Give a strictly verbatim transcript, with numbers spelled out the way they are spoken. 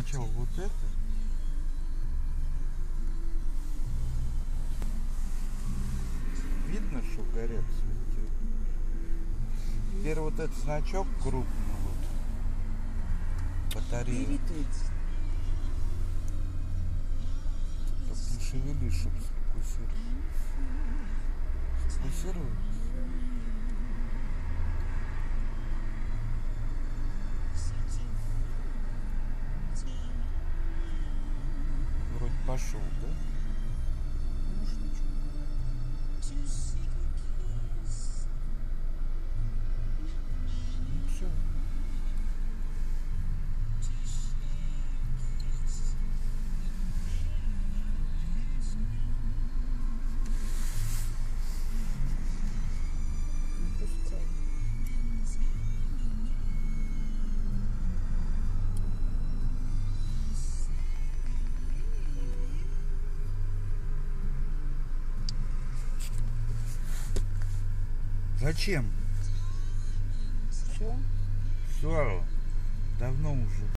сначала вот это. Видно, что горят цветы. Теперь вот этот значок крупный, вот батарея. Так не шевелись, чтобы сфокусировать. Сфокусировать. Вроде пошел, да? Ну все. Зачем? Все? Все, давно уже.